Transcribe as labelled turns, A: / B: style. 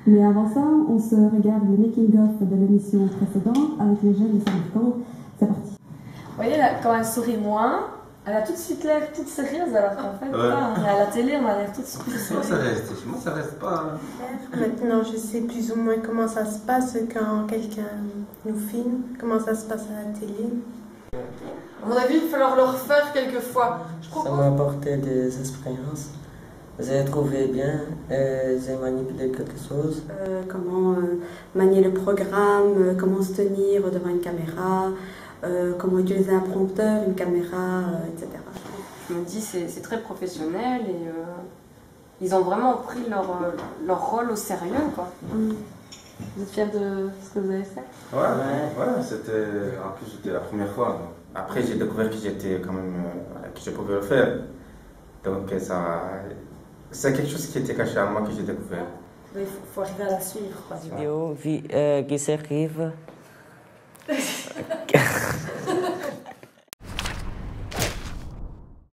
A: Mais avant ça, on se regarde le making-of de l'émission précédente avec les jeunes de Saint-Marco. C'est parti.
B: Vous voyez, là, quand elle sourit moins, elle a tout de suite l'air toute sérieuse, alors qu'en fait, pas, à la télé, on a l'air toute sérieuse.
C: Moi, ça reste. Moi, ça reste pas.
D: Maintenant, je sais plus ou moins comment ça se passe quand quelqu'un nous filme, comment ça se passe à la télé.
E: À mon avis, il va falloir le refaire quelques fois.
F: Ça m'a apporté des expériences. J'ai trouvé bien, j'ai manipulé quelque chose.
G: Comment manier le programme, comment se tenir devant une caméra, comment utiliser un prompteur, une caméra, etc.
H: Je me dis c'est très professionnel et ils ont vraiment pris leur rôle au sérieux, quoi.
B: Vous êtes fiers de ce que vous avez fait?
C: Ouais, c'était. En plus, c'était la première fois. Donc. Après, j'ai découvert que j'étais quand même. Que je pouvais le faire. Donc, ça. C'est quelque chose qui était caché à moi que j'ai découvert.
B: Il faut arriver à la suivre, quoi.
F: Vidéo qui s'arrive.